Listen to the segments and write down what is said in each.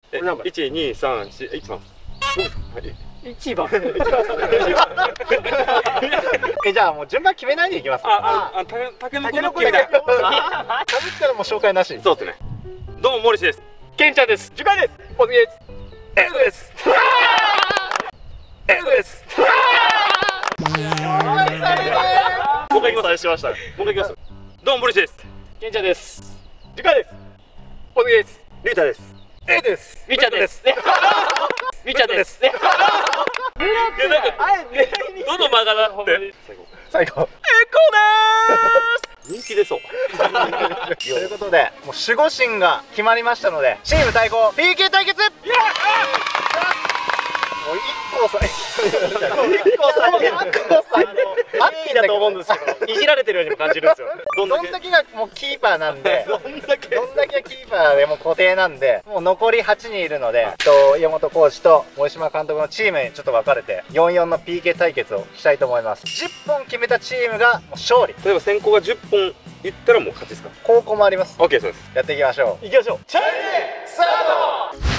1、2、3、4、1番。 1番。 じゃあもう順番決めないでいきます。 タケノコ決めたい。 かぶったらもう紹介なし。 そうですね。どうも、森氏です。 ケンちゃんです。 樹海です。ポズゲです。エルです。エルです。 もう一回行きます。もう一回行きます。どうも、森氏です。 ケンちゃんです。 樹海です。ポズゲです。 リュウタです。 エルです。 みちゃです。みちゃです。 どの間がだって。 最後。 人気出そう。 ということで、もう守護神が決まりましたので、チーム対抗 PK 対決。もう1個最アッキーだと思うんですけど、いじられてるようにも感じるんですよ。どんだけがもうキーパーなんで、どんだけがキーパーでも固定なんで、もう残り8人いるので、岩本コーチと森島監督のチームにちょっと分かれて、4-4の PK 対決をしたいと思います。10本決めたチームが勝利。 例えば先行が10本いったらもう勝ちですか。 高校もあります。 OK、そうです。 やっていきましょう。チャレンジスタート。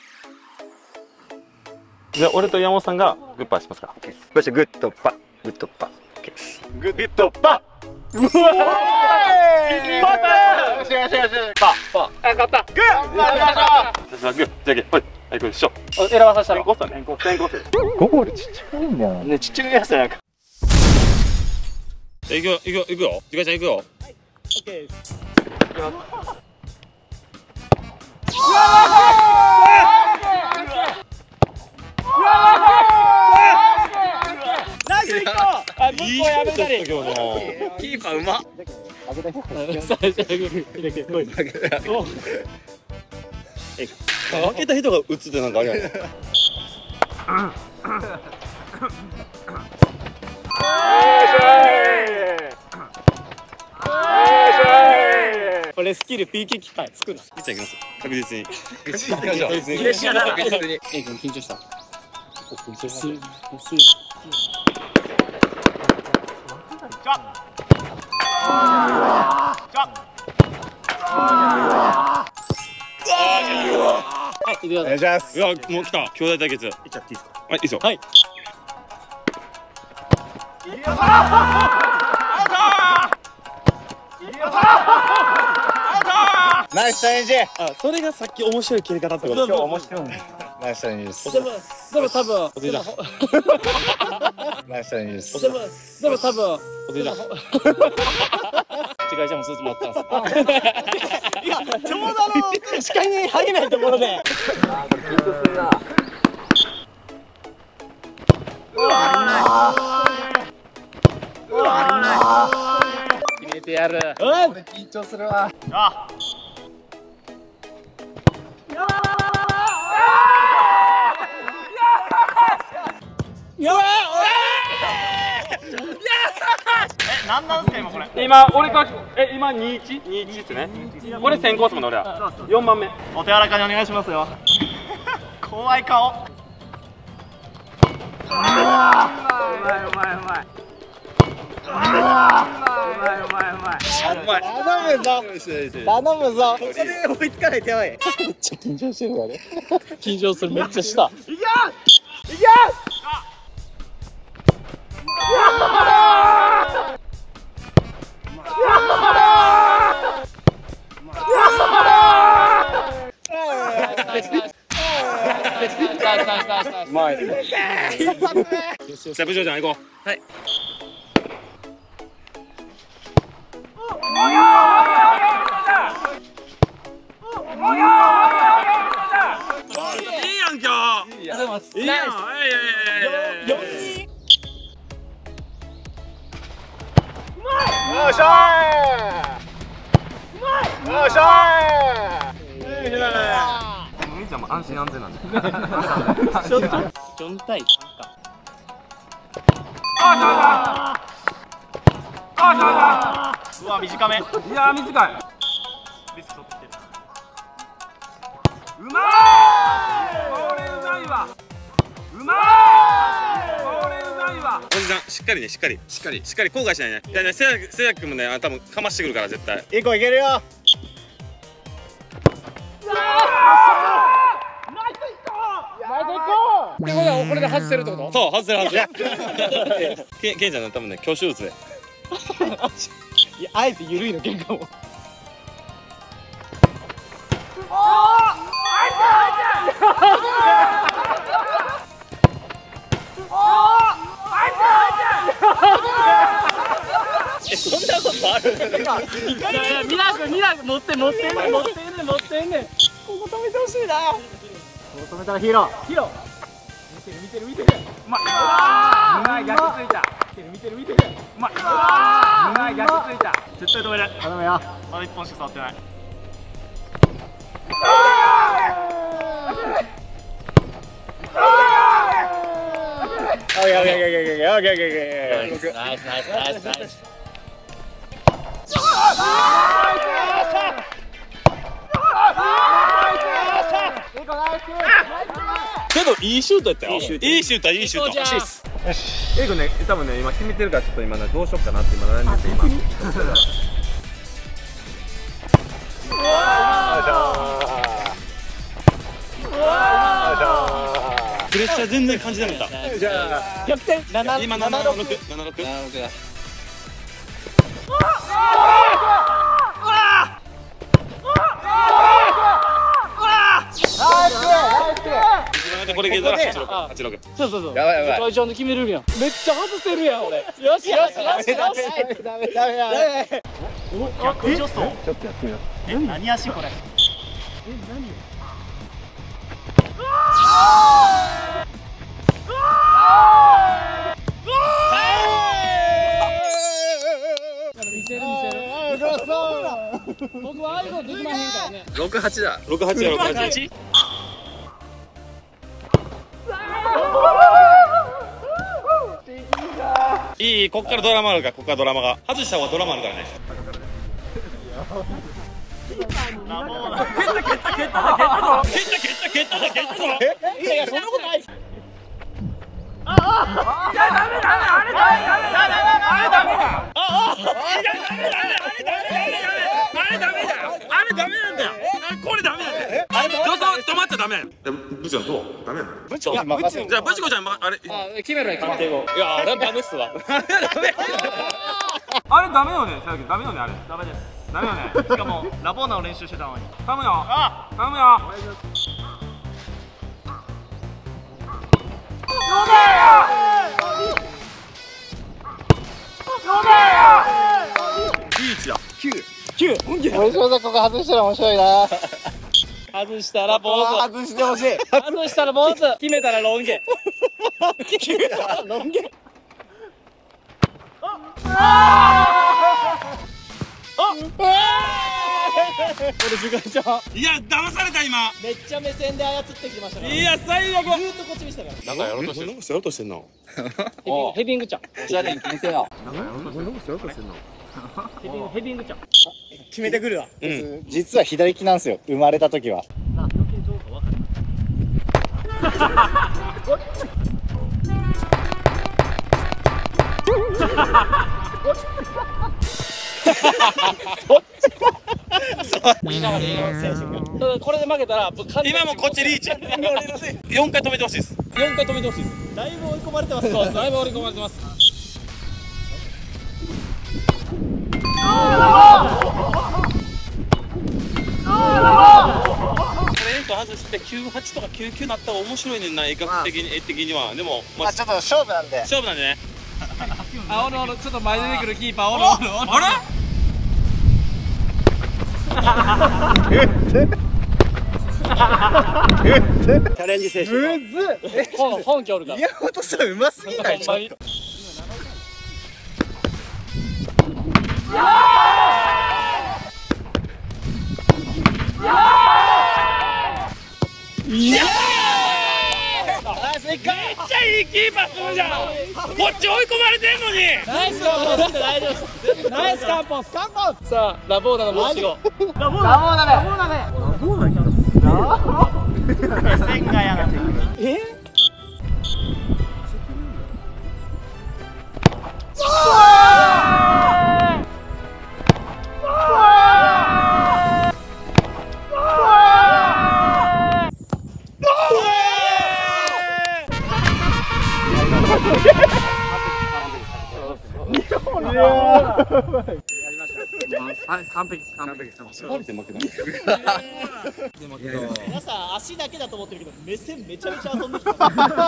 じゃあ俺と山本さんがグッパーしますか。 そしてグッドパグッドパ。 グッドパ。 うわー。パター。よしよしよし。パ。 あ、勝った。 グー。やりましょう。 じゃあグー、じゃあけ、はい、はい、これしょ。 選ばさせたら。 先行数。 ゴールちっちゃいんだよね、ちっちゃいやつやんか。 行くよ。時間ちゃん行くよ。 オッケーです。ナイス1個。あ、向こうやめたり。 キーパーうまっ。開けた人が打つってなんかあれやね。 俺スキル PK 機械作る。 いっちゃいきます。確実に。 緊張した。 お願いします。 いや、もう来た。兄弟対決。いっちゃっていいですか。はい、いいですよ。 はい。 ナイスチャレンジ。 あ、それがさっき面白い切り方ってこと。 今日面白いね。ナイスチャレンジです。 でも多分。 おじいちゃん。 ナイスチャレンジです。 でも多分。 おじいちゃん。 違いじゃんもスーツもらったんです。いや、ちょうど視界に入れないところで。決めてやる。 俺緊張するわ。 やばい。 なんなんすか今これ。 今、俺が、今2-1ですね。これ先行っすもんね、俺は。4番目。 お手柔らかにお願いしますよ。怖い顔。うまい。頼むぞ。ここで追いつかないとやばい。めっちゃ緊張してるわね。 緊張する、めっちゃした。 うまい。じゃあ部長ちゃん行こう。はい。いいやん今日。いいやん。 よっしゃー。よっしゃー。 みーちゃんも安心安全なんで。 4対3か。 うわ短め。 いやー短い。 リスク取ってきてる。 うまい。これうまいわ。うまい。これうまいわ。おじさんしっかりね、しっかり後悔しないね。いやね、せやくんもね、多分かましてくるから絶対。 一個いけるよ。 あこれで外せるってこと？ そう、外せる外せる。ケンちゃんの多分ね、挙手打つで。 いや、あえて緩いの喧嘩も。 そんなことある？ ミラク持ってんねん。ここ止めてほしいな。 ここ止めたらヒーロー。 見てる。うまい。焼きついた。見てる。うまい。焼きついた。絶対止める。 頼むよ。 まだ1本しか触ってない。ナイス。 けどいいシュートやったよ。いいシュート。エイ君ね、多分ね、今決めてるからちょっと今ね、どうしようかなって今悩んでて今。プレッシャー全然感じなかった。 じゃあ逆転。 今76だ。これ消えたら86。 そう。 やばい。 会長の決めるやん。めっちゃ外せるやん俺。よし。 ダメ。 逆助走。 ちょっとやってみよう。 何足これ。見せる。僕はああいうのできまへんからね。 68だ。68。いい、こっからドラマあるから、外した方がドラマあるからね。蹴ったぞ。 いやそんなことない。 止まっちゃダメ。部長どう？ダメなの？ 部長。じゃあブチコちゃんあれ。 決めろよ。いやあれダメっすわ。 あれダメよね。ダメよねあれ。 ダメです。 ダメよね。 しかもラボーナを練習してたのに。 頼むよ。リーチだ。 面白さここ外したら面白いな。 外したら坊主。 外してほしい。 外したら坊主。決めたらロン毛。 いや騙された今。 めっちゃ目線で操ってきましたから。 いや最悪。 ずーっとこっちにしたから。 なんかやろうとしてんの。 ヘディングちゃん。 おしゃれに決めてよ。 ヘディングちゃん。 決めてくるわ。実は左利きなんですよ。生まれた時は。 これで負けたら今もこっちリーチ。4回止めてほしいです。 4回止めてほしいです。だいぶ追い込まれてます。そう、だいぶ追い込まれてます。 これ外して98とか99になったら面白いねんな。絵的には。でもまあちょっと勝負なんで。 勝負なんでね。 おるちょっと前出てくるキーパーおる。 あれ？ チャレンジ精神。 本気おるから。 宮本さんうますぎない？ めっちゃいいキーパーするじゃん。こっち追い込まれてんのに。 ナイスカンポス。大丈夫です。ナイスカンポス。さあラボーナの申し子。ラボーナ線がやな。 完璧疲れて負けた。 皆さん足だけだと思ってるけど目線めちゃめちゃ遊んできた。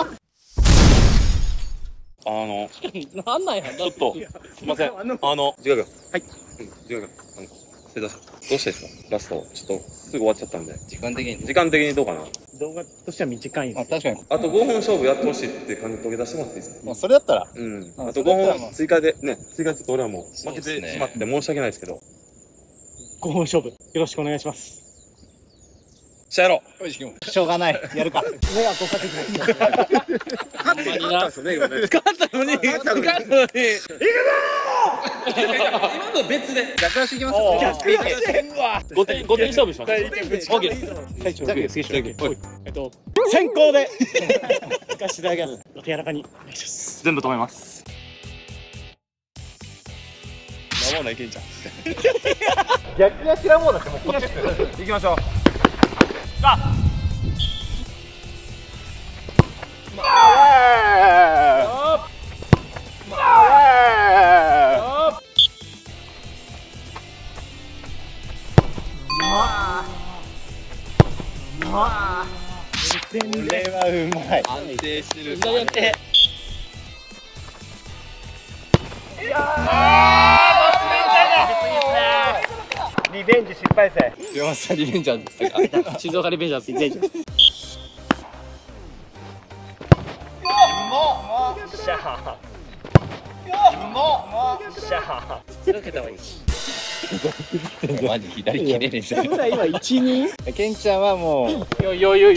なんなんや。 ちょっとすいません。時間がはい時間が失礼だ。どうしてですかラストちょっとすぐ終わっちゃったんで。時間的にどうかな。 動画としては短いんです。 確かに。 あと5分勝負やってほしいって感じ遂げ出してもらっていいですか。 もうそれだったら。 うん。あと5分追加でね、追加ちょっと俺はもう負けてしまって申し訳ないですけど。 5本勝負よろしくお願いします。 しゃやろう。 しょうがない。やるか。 目がこかけて勝ったのに今の別で逆足いきます 5点勝負します。OK です。 先行で行かせていただきます。お手柔らかにお願いします。全部止めます。 ラモーナいけんじゃん。 逆足ラモーナってもうこっちですよ。 行きましょう。 これはうまい。 安定してる。 リベンジ失敗生。 山下リベンジャーズですか。 静岡リベンジャーズリベンジャーズ。続けた方がいい。 マジ左切れねえじゃん。 今1、2。 ケンちゃんはもう余裕。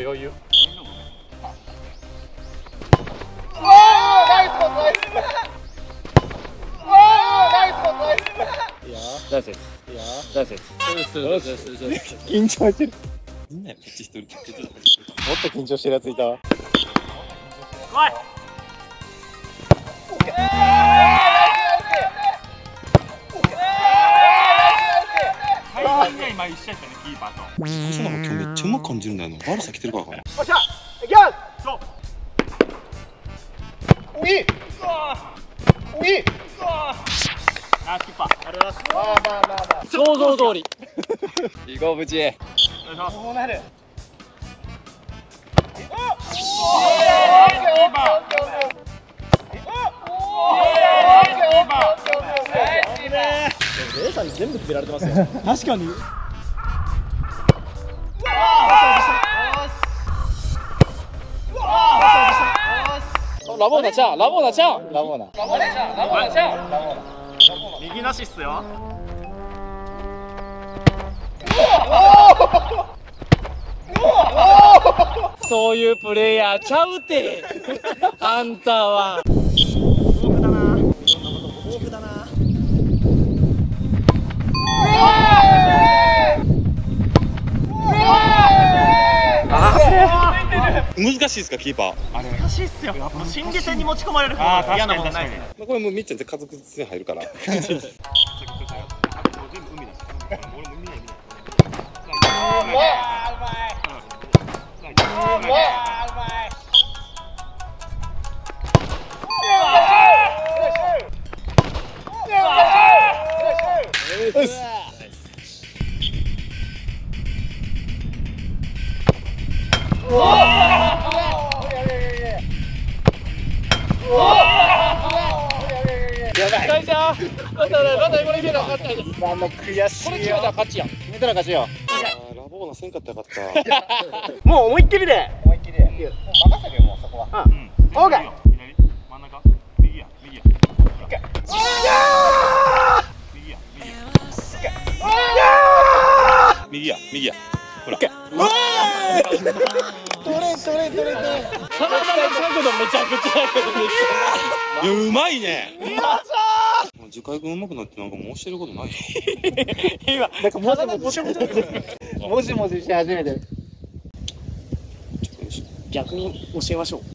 緊張してる。 みんなこっち一人。 もっと緊張してるやついたわ。 今一緒やったねキーパーと。 星野も今日めっちゃうまく感じるんだよな。悪さ来てるからかな。 よっしゃ、いきます。そう。おい。おい。 あ、キーパー。ありがとうございます。 まあ。 想像通り。 行こう、ぶち。 こうなる。 レイさんに全部決められてますよ。確かに。ラボーナちゃん。右なしっすよ。そういうプレイヤーちゃうて。あんたは。 難しいですかキーパー。 難しいっすよ。心理戦に持ち込まれる方が嫌なもんないですね。 これもうみっちゃんって家族に入るから。 悔しいよ。これ決めたら勝ちやん。決めたら勝ちよ。 ラボーナせんかったらよかった。 もう思いっきりで。 思いっきりで。もう任せるよもうそこは。 オーケー。真ん中。右や。 右や。ほら。 取れ。 角度めちゃくちゃいやうまいね。樹海君うまくなってなんかもうしてることないよ。 今なんかもじもじし始めてる。 逆に教えましょう。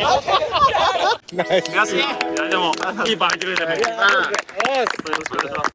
ナイス。 いやでもキーパー入ってくれたね。